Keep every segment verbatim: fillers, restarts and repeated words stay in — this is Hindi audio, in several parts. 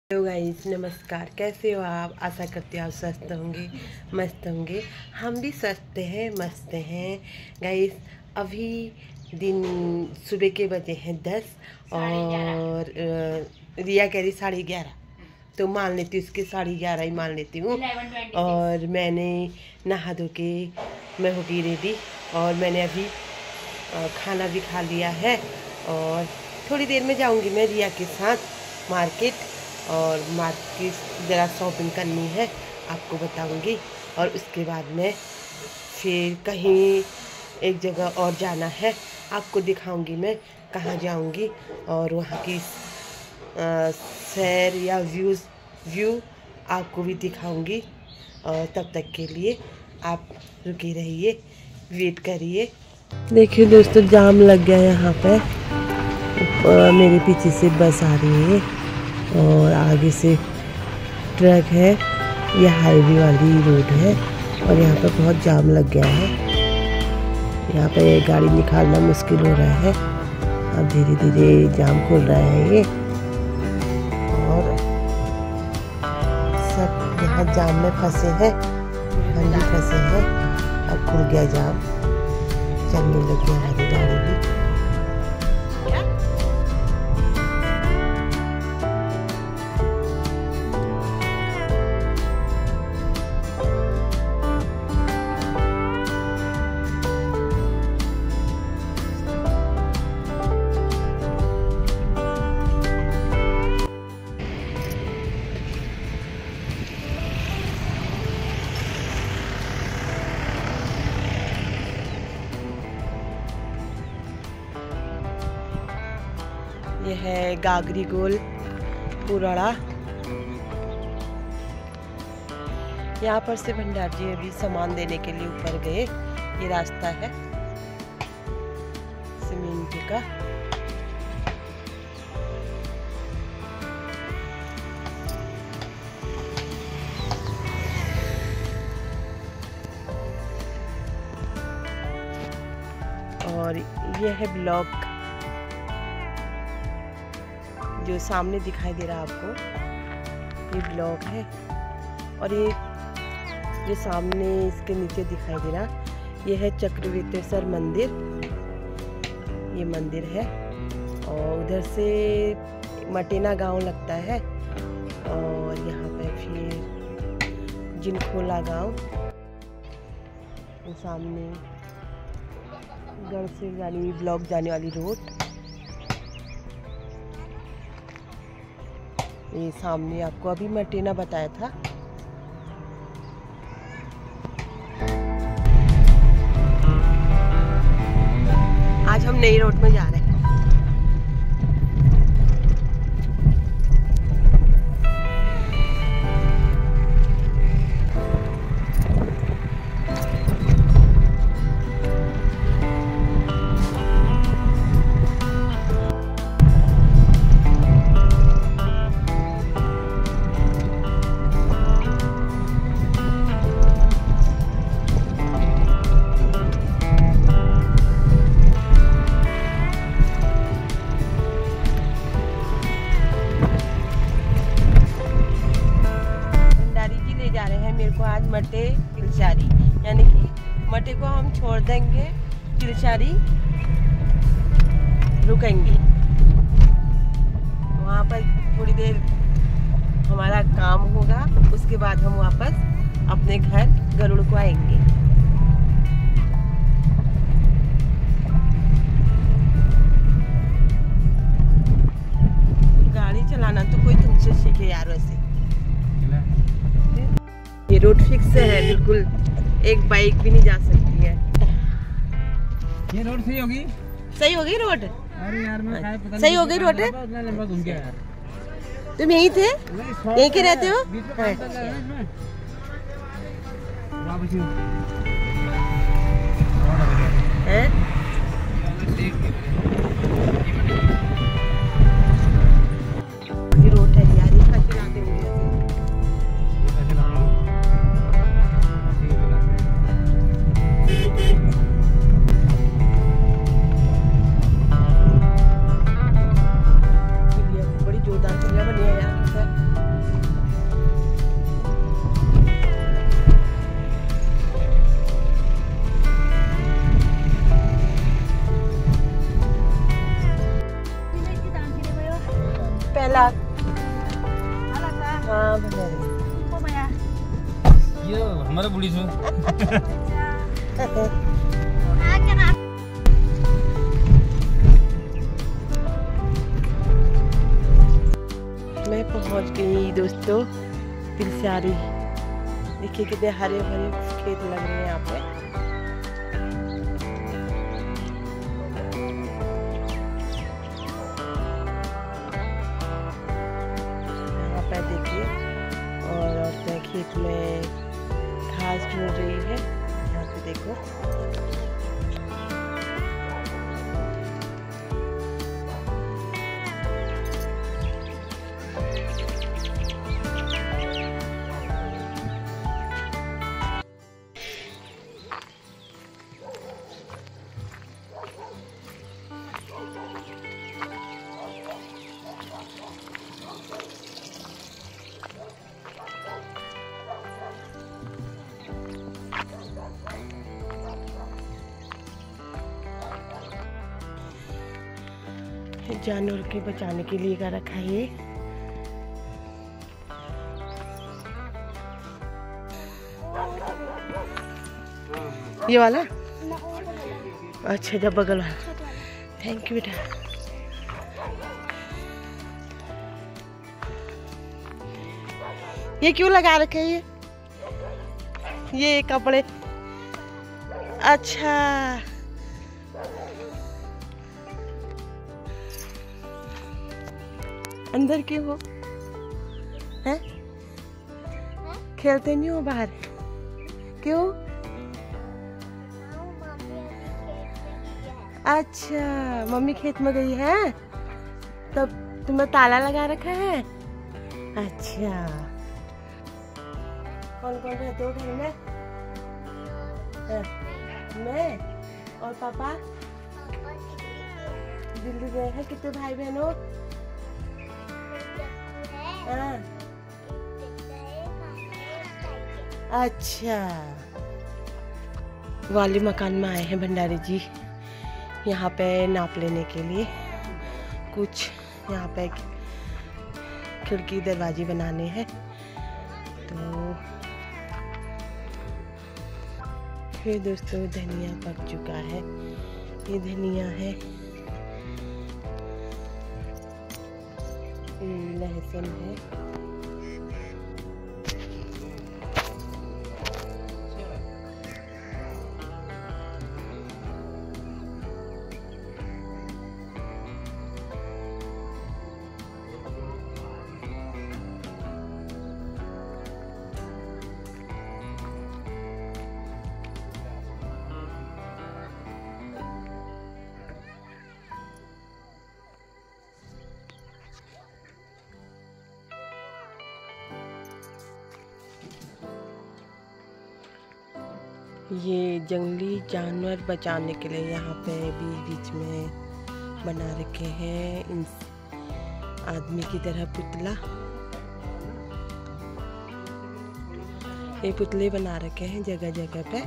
हेलो गाइस, नमस्कार। कैसे हो आप? आशा करते हो आप स्वस्थ होंगे, मस्त होंगे। हम भी स्वस्थ हैं, मस्त हैं गाइस। अभी दिन सुबह के बजे हैं दस और रिया कह रही साढ़े ग्यारह, तो मान लेती हूँ उसके साढ़े ग्यारह ही मान लेती हूँ। और मैंने नहा धो के मैं हो गई रेडी और मैंने अभी खाना भी खा लिया है और थोड़ी देर में जाऊँगी मैं रिया के साथ मार्केट और मार्केट ज़रा शॉपिंग करनी है, आपको बताऊंगी। और उसके बाद में फिर कहीं एक जगह और जाना है, आपको दिखाऊंगी मैं कहाँ जाऊंगी और वहाँ की सैर या व्यूज़ व्यू आपको भी दिखाऊंगी। और तब तक के लिए आप रुके रहिए, वेट करिए। देखिए दोस्तों, जाम लग गया यहाँ पे। मेरे पीछे से बस आ रही है और आगे से ट्रक है। यह हाईवे वाली रोड है और यहाँ पर बहुत जाम लग गया है। यहाँ पे गाड़ी निकालना मुश्किल हो रहा है। अब धीरे धीरे जाम खुल रहा है ये, और सब यहाँ जाम में फंसे हैं, हम भी फंसे हैं। अब खुल गया जाम, चलने लगी हमारी गाड़ी भी। ये है गागरी गोल पुराड़ा। यहाँ पर से भंडार जी अभी सामान देने के लिए ऊपर गए। ये रास्ता है सीमेंट का। और ये है ब्लॉक जो सामने दिखाई दे रहा है आपको, ये ब्लॉक है। और ये जो सामने इसके नीचे दिखाई दे रहा, ये है चक्रवेतेश्वर मंदिर। ये मंदिर है और उधर से मटेना गांव लगता है। और यहाँ पे फिर जिनखोला गांव, सामने गढ़ से जानी ब्लॉक जाने वाली रोड। ये सामने आपको अभी मटेना बताया था। आज हम नई रोड में जा रहे हैं। आज मटे तिलचारी, यानी कि मटे को हम छोड़ देंगे, तिलचारी रुकेंगे वहाँ पर। थोड़ी देर हमारा काम होगा, उसके बाद हम वापस अपने घर गरुड़ को आएंगे। गाड़ी चलाना तो कोई तुमसे सीखे यार। वैसे ये रोड फिक्स है बिल्कुल, एक बाइक भी नहीं जा सकती है। ये रोड सही होगी? सही होगी रोड? अरे यार मैं पता नहीं सही हो गई रोड। उतना लंबा घूम गया यार। तुम यहीं थे, यहीं के रहते हो? हैं? रोड है यार, ये कैसे लाते होंगे? बड़ी जोरदार बनी है यार। हाँ भंडारी ये हमारा बुढ़ी सो मैं पहुंच गई दोस्तों तिलस्यारी। देखिए कितने हरे भरे खेत लग रहे हैं यहाँ पे। यहाँ पे देखिए और औरतें खेत में घास ढूंढ रही है। यहाँ पे देखो जानवर के बचाने के लिए का रखा है ये। ये वाला अच्छा जब बगल वाला। थैंक यू बेटा। ये क्यों लगा रखे हैं ये ये कपड़े? अच्छा अंदर क्यों हो? हैं? खेलते नहीं हो बाहर? क्यों? अच्छा मम्मी खेत में गई है तब तुम्हें ताला लगा रखा है। अच्छा कौन कौन रहते हो घर में? है? मैं और पापा दिल्ली गए हैं। कितने भाई बहन हो? हाँ। अच्छा वाली मकान में आए हैं भंडारी जी यहाँ पे नाप लेने के लिए। कुछ यहाँ पे खिड़की दरवाजे बनाने हैं तो फिर दोस्तों धनिया पक चुका है। ये धनिया है, लहसुन है, ये जंगली जानवर बचाने के लिए यहाँ पे बीच बीच में बना रखे हैं इन आदमी की तरह पुतला। ये पुतले बना रखे हैं जगह जगह पे।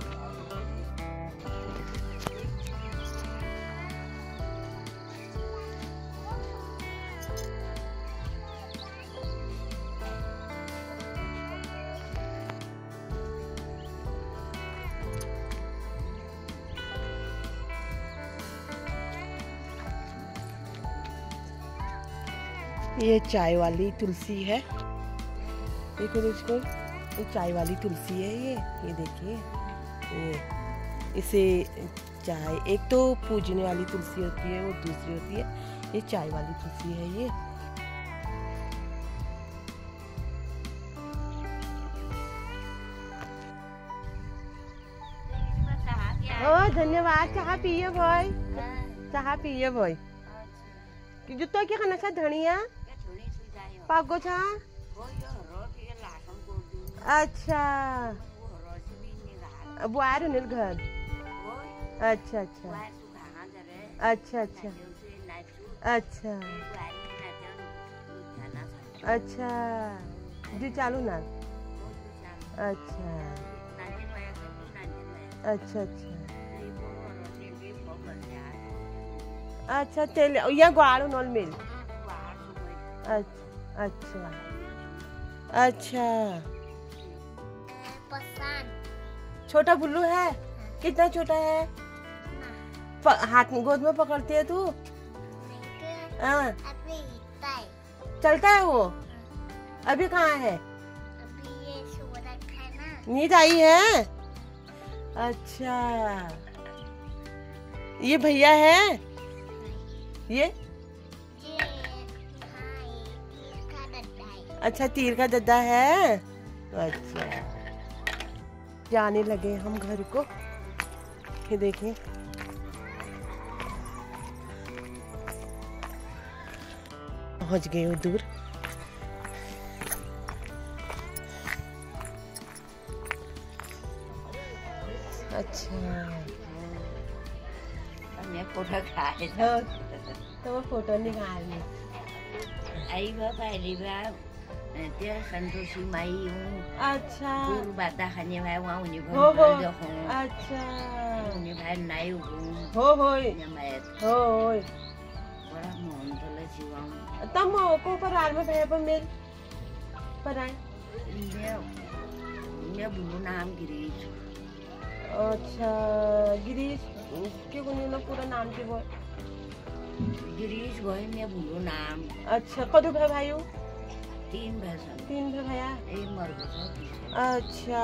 ये चाय वाली तुलसी है। देखो दोस्तों ये चाय वाली तुलसी है। ये ये देखिए ये इसे चाय, एक तो पूजने वाली तुलसी होती है और दूसरी होती है ये चाय वाली तुलसी है। ये ओ धन्यवाद। चाह पिए भाई, चाह पिए भाई। जुत्तो क्या खाना था? धनिया पागो था। अच्छा बुआर नील घर। अच्छा अच्छा अच्छा अच्छा अच्छा अच्छा जी चालू ना। अच्छा अच्छा अच्छा अच्छा तेल या ग्वाड़ो नॉल मिल। अच्छा अच्छा अच्छा, छोटा बुल्लू है। कितना छोटा है? प, हाथ में गोद में पकड़ती है तू? हाँ, चलता है वो? अभी कहाँ है? नींद आई है? अच्छा, ये भैया है? ये अच्छा, तीर का दद्दा है। अच्छा, जाने लगे हम घर को। ये देखें, पहुंच गए हो दूर। अच्छा, मैं फोटो खाए हाँ, तो वो फोटो निकाल ली। आई वह पहली बार dia संतोषी माई हूँ। अच्छा, दूर बाता खाने भाई वहाँ उन्हें हो हो, घर जो हूँ। अच्छा, उन्हें भाई नाई हूँ। हो होय, मैं होय। बड़ा मोहन तो लची हूँ। तम को पर आर में भैया पर मेल पर आए। मैं मैं बुल्लू नाम गिरीश। अच्छा, गिरीश क्यों को ना पूरा नाम के बोल? गिरीश भाई मैं बुल्लू नाम। अच्छा, कदू भाई भाई हो? तीन भैंसा। तीन भाई भैया? एक मर गया। अच्छा,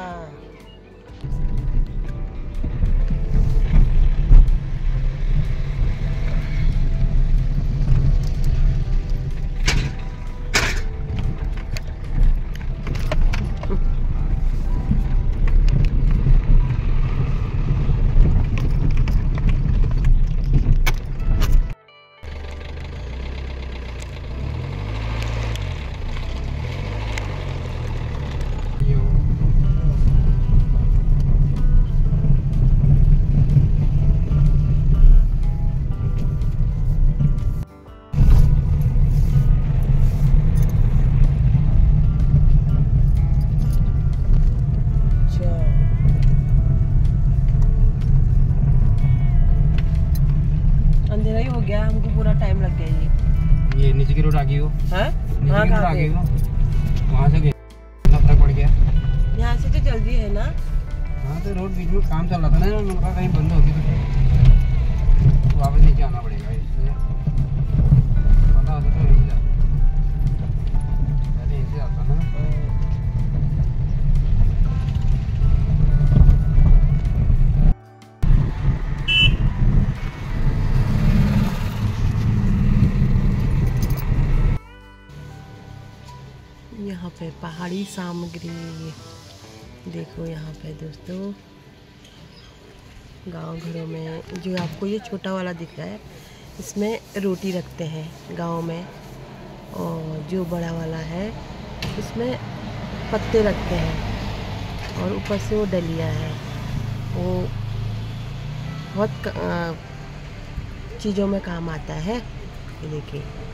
अंधेरा ही हो गया, हमको पूरा टाइम लग गया। ये ये नीचे की रोड आ गई हो? हाँ, नीचे हाँ, की रोड कहाँ आ पे? गई हो? वहाँ से कितना फर्क पड़ गया? यहाँ से तो जल्दी है ना? हाँ, तो रोड बीच में काम चल रहा था ना, मैंने कहा कहीं बंद होगी तो वापस नीचे आना पड़ेगा, इसलिए पता होता तो यहीं से जाता, पहले यहीं से जाता ना। यहाँ पे पहाड़ी सामग्री देखो। यहाँ पे दोस्तों, गांव घरों में जो आपको ये छोटा वाला दिख रहा है, इसमें रोटी रखते हैं गांव में। और जो बड़ा वाला है इसमें पत्ते रखते हैं और ऊपर से वो डलिया है। वो बहुत चीज़ों में काम आता है। ये देखिए।